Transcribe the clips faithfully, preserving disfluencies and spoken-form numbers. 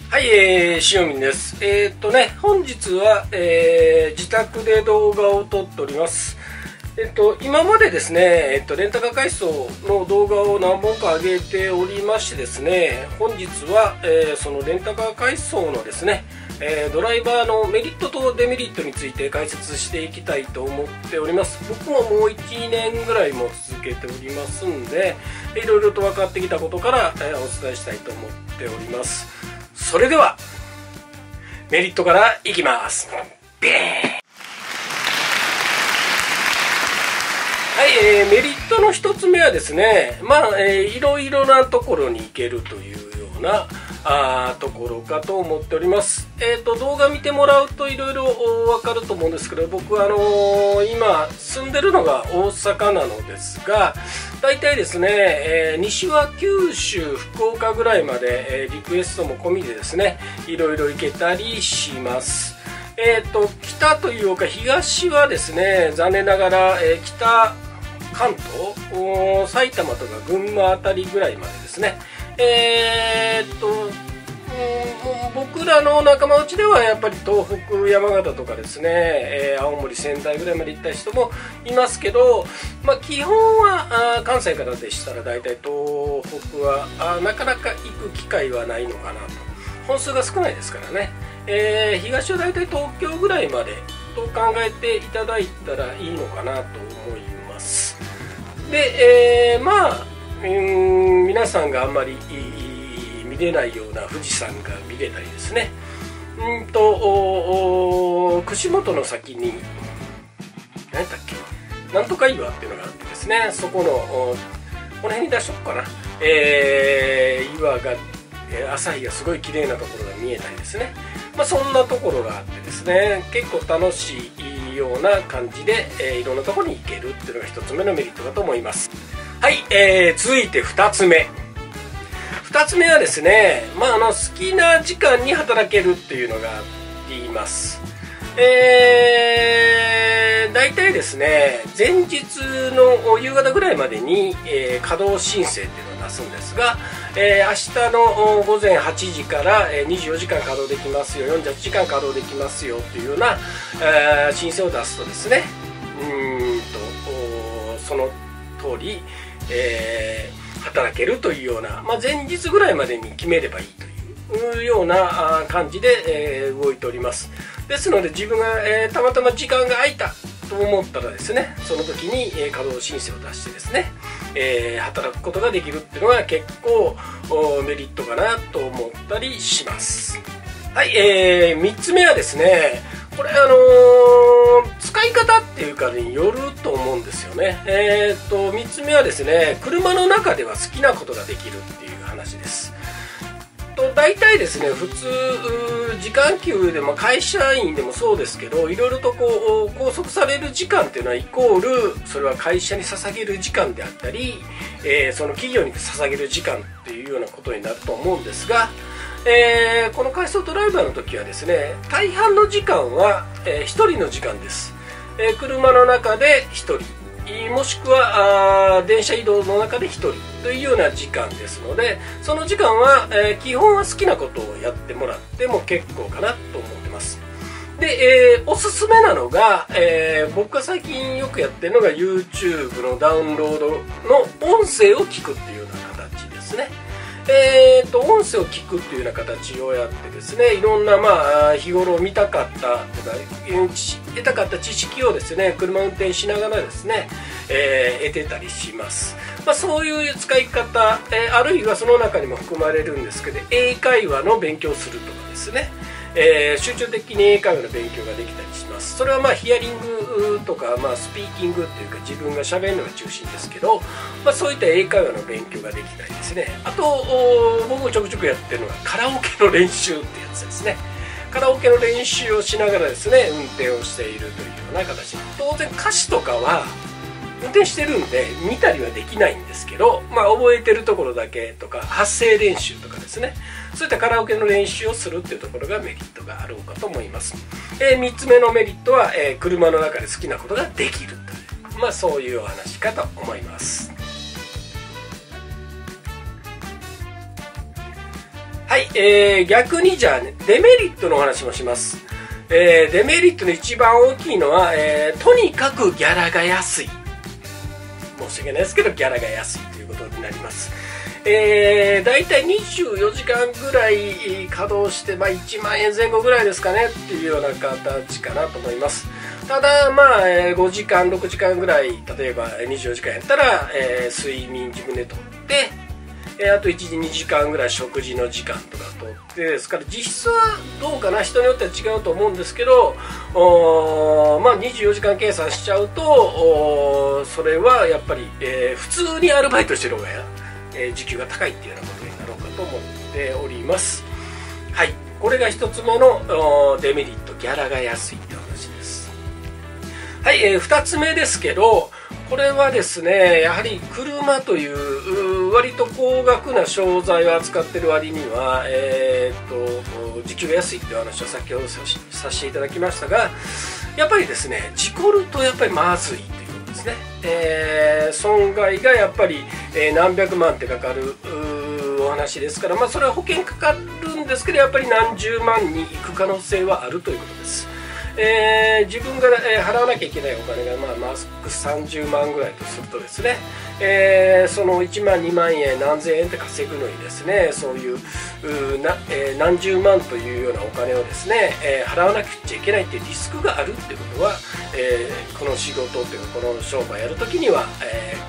はい、えー、塩見です。えー、っとね、本日は、えー、自宅で動画を撮っております。えっと、今までですね、えっと、レンタカー改装の動画を何本か上げておりましてですね、本日は、えー、そのレンタカー改装のですね、えー、ドライバーのメリットとデメリットについて解説していきたいと思っております。僕ももういちねんぐらいも続けておりますんで、いろいろと分かってきたことから、えー、お伝えしたいと思っております。それではメリットからいきます。ビーン。はい、えー、メリットの一つ目はですね、まあ、えー、いろいろなところに行けるというようなあところかと思っております。えーと、動画見てもらうといろいろわかると思うんですけど、僕はあのー、今住んでるのが大阪なのですが、大体ですね、えー、西は九州、福岡ぐらいまで、えー、リクエストも込みでですね、いろいろ行けたりします。えーと、北というか東はですね、残念ながら、えー、北関東、埼玉とか群馬あたりぐらいまでですね、えー、っと、うん、僕らの仲間内ではやっぱり東北、山形とかですね、えー、青森、仙台ぐらいまで行った人もいますけど、まあ、基本はあ関西からでしたら大体東北はあなかなか行く機会はないのかなと。本数が少ないですからね、えー、東は大体東京ぐらいまでと考えていただいたらいいのかなと思います。で、えー、まあうん皆さんがあんまり見れないような富士山が見れたりですね、うんと串本の先に何だっけ、なんとか岩っていうのがあってですね、そこのこの辺に出しとくかな、えー、岩が朝日がすごい綺麗なところが見えたりですね、まあ、そんなところがあってですね、結構楽しいような感じで、えー、いろんなところに行けるっていうのが一つ目のメリットだと思います。はい、えー、続いてふたつめ。ふたつめはですね、まあ、あの好きな時間に働けるっていうのが言います。えー、大体ですね、前日の夕方ぐらいまでに、えー、稼働申請っていうのを出すんですが、えー、明日のごぜんはちじからにじゅうよじかん稼働できますよ、よんじゅうはちじかん稼働できますよというような、えー、申請を出すとですね、うーんとその通り、えー、働けるというような、まあ、前日ぐらいまでに決めればいいというような感じで、えー、動いております。ですので自分が、えー、たまたま時間が空いたと思ったらですね、その時に、えー、稼働申請を出してですね、えー、働くことができるっていうのが結構メリットかなと思ったりします。はい、えー、みっつめはですね、これあのー、使い方っていうかによると思うんですよね。えー、っとみっつめはですね、車の中では好きなことができるっていう話です。と大体ですね、普通時間給でも会社員でもそうですけど、いろいろとこう拘束される時間っていうのはイコールそれは会社に捧げる時間であったり、えー、その企業に捧げる時間っていうようなことになると思うんですが、えー、この改装ドライバーの時はですね、大半の時間は、えー、ひとりの時間です。えー、車の中でひとり、もしくはあ電車移動の中でひとりというような時間ですので、その時間は、えー、基本は好きなことをやってもらっても結構かなと思ってます。で、えー、おすすめなのが、えー、僕が最近よくやってるのが YouTube のダウンロードの音声を聞くっていうような形ですね。えー、と音声を聞くっていうような形をやってですね、いろんな、まあ、日頃見たかったとか得たかった知識をですね、車運転しながらですね、えー、得てたりします。まあ、そういう使い方、えー、あるいはその中にも含まれるんですけど、英会話の勉強するとかですね、えー、集中的に英会話の勉強ができたりします。それはまあヒアリングとか、まあ、スピーキングっていうか自分がしゃべるのが中心ですけど、まあ、そういった英会話の勉強ができたりですね、あと僕もちょくちょくやってるのがカラオケの練習ってやつですね。カラオケの練習をしながらですね、運転をしているというような形。当然歌詞とかは運転してるんで見たりはできないんですけど、まあ、覚えてるところだけとか発声練習とかですね、そういったカラオケの練習をするっていうところがメリットがあろうかと思います。えー、みっつめのメリットは、えー、車の中で好きなことができるという、まあ、そういうお話かと思います。ははい、えー、逆にじゃあね、デメリットのお話もします。えー、デメリットの一番大きいのは、えー、とにかくギャラが安い。申し訳ないですけど、ギャラが安いということになります。えー、だいたいにじゅうよじかんぐらい稼働して、まあ、いちまんえんぜん後ぐらいですかねっていうような形かなと思います。ただ、まあ、えー、ごじかんろくじかんぐらい、例えばにじゅうよじかんやったら、えー、睡眠自分でとって、えー、あといちじにじかんぐらい食事の時間とかとってですから、実質はどうかな、人によっては違うと思うんですけど、おまあ、にじゅうよじかん計算しちゃうと、おそれはやっぱり、えー、普通にアルバイトしてる方がや、えー、時給が高いっていうようなことになろうかと思っております。はい、これがひとつめのデメリット、ギャラが安いって話です。はい、えー、ふたつめですけど、これはですね、やはり車という割と高額な商材を扱っている割には、えー、と時給が安いという話を先ほどさせていただきましたが、やっぱりですね、事故るとやっぱりまずいということですね。えー、損害がやっぱり、えー、何百万ってかかるお話ですから、まあ、それは保険かかるんですけど、やっぱり何十万にいく可能性はあるということです。えー、自分が、えー、払わなきゃいけないお金が、まあ、マスクさんじゅうまんぐらいとするとですね、えー、そのいちまんにまんえん何千円って稼ぐのにですね、そういうな、えー、何十万というようなお金をですね、えー、払わなくちゃいけないっていうリスクがあるっていうことは、えー、この仕事というかこの商売やるときには、え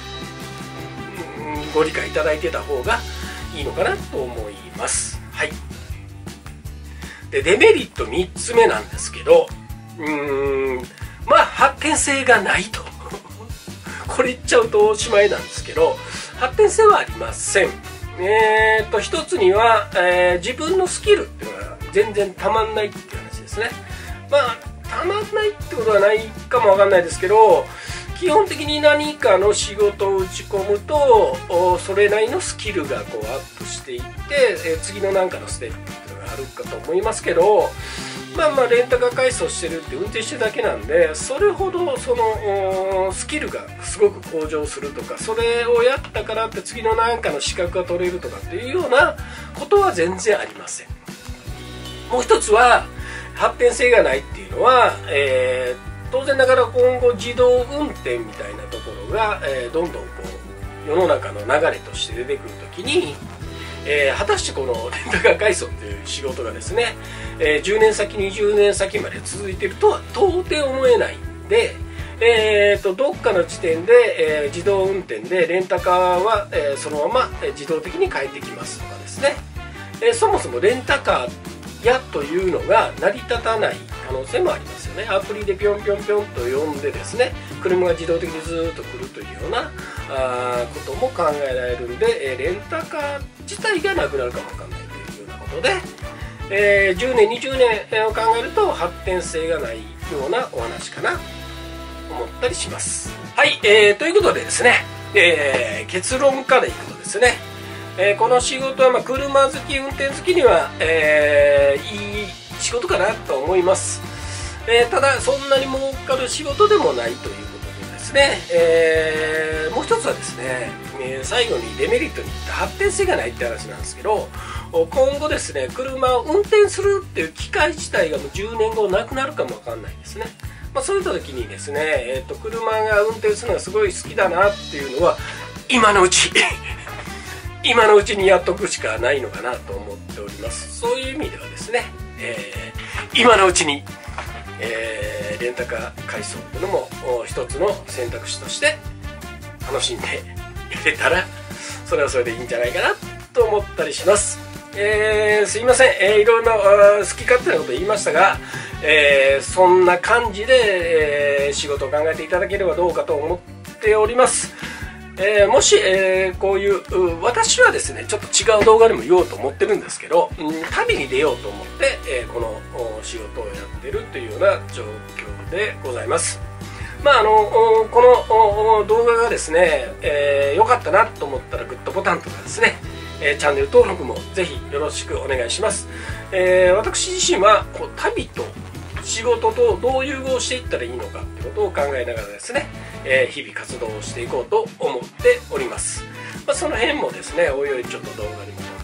ー、ご理解いただいてた方がいいのかなと思います。はい。でデメリットみっつめなんですけど、うーんまあ発展性がないとこれ言っちゃうとおしまいなんですけど、発展性はありません。えー、と一つには、えー、自分のスキルっていうのが全然たまんないっていう話ですね。まあたまんないってことはないかもわかんないですけど、基本的に何かの仕事を打ち込むとそれなりのスキルがこうアップしていって、えー、次の何かのステップっていうのがあるかと思いますけど、まあまあレンタカー改装してるって運転してるだけなんで、それほどそのスキルがすごく向上するとか、それをやったからって次の何かの資格が取れるとかっていうようなことは全然ありません。もう一つは発展性がないっていうのは、えー当然ながら今後自動運転みたいなところが、えー、どんどんこう世の中の流れとして出てくるときに、えー、果たしてこのレンタカー改装という仕事がですね、えー、じゅうねんさきにじゅうねんさきまで続いているとは到底思えないんで、えー、とどっかの時点で、えー、自動運転でレンタカーは、えー、そのまま、えー、自動的に帰ってきますとかですね、えー、そもそもレンタカーやというのが成り立たない可能性もありますよね。アプリでピョンピョンピョンと呼んでですね、車が自動的にずっと来るというようなあことも考えられるんで、えレンタカー自体がなくなるかもわかんないというようなことで、えー、じゅうねんにじゅうねんを考えると発展性がないようなお話かなと思ったりします。はい、えー、ということでですね、えー、結論からいくとですね、えー、この仕事はまあ車好き運転好きには、えー、いい仕事かなと思います。えー、ただそんなに儲かる仕事でもないということでですね、えー、もう一つはですね、えー、最後にデメリットに言った発展性がないって話なんですけど、今後ですね車を運転するっていう機械自体がもうじゅうねんごなくなるかもわかんないですね。まあ、そういった時にですね、えー、と車が運転するのがすごい好きだなっていうのは今のうち今のうちにやっとくしかないのかなと思っております。そういう意味ではですね、えー、今のうちに、えー、レンタカー改装というのも一つの選択肢として楽しんでやれたらそれはそれでいいんじゃないかなと思ったりします。えー、すいません、えー、いろいろ好き勝手なこと言いましたが、えー、そんな感じで、えー、仕事を考えていただければどうかと思っております。えー、もし、えー、こういう私はですねちょっと違う動画でも言おうと思ってるんですけど、うん、旅に出ようと思って、えー、この仕事をやってるというような状況でございます。まああのこの動画がですね、えー、良かったなと思ったらグッドボタンとかですね、えー、チャンネル登録もぜひよろしくお願いします。えー、私自身はこう旅と仕事とどう融合していったらいいのかってことを考えながらですね、えー、日々活動をしていこうと思っております。まあ、その辺もですねおいおいちょっと動画にも撮って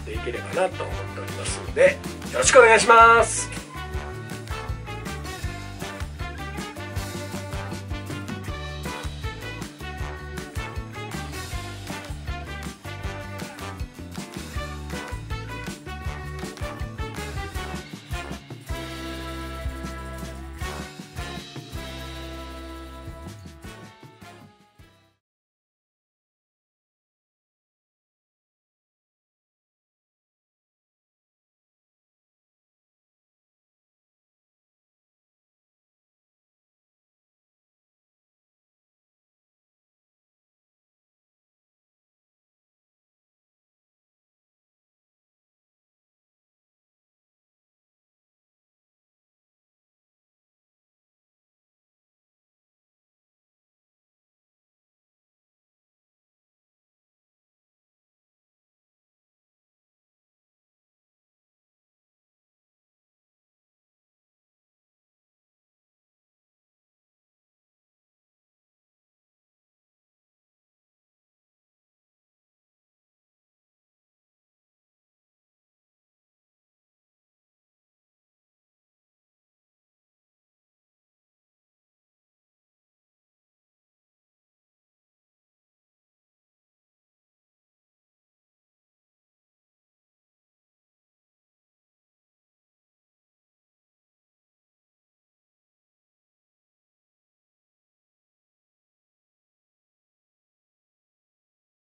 っていければなと思っておりますので、よろしくお願いします。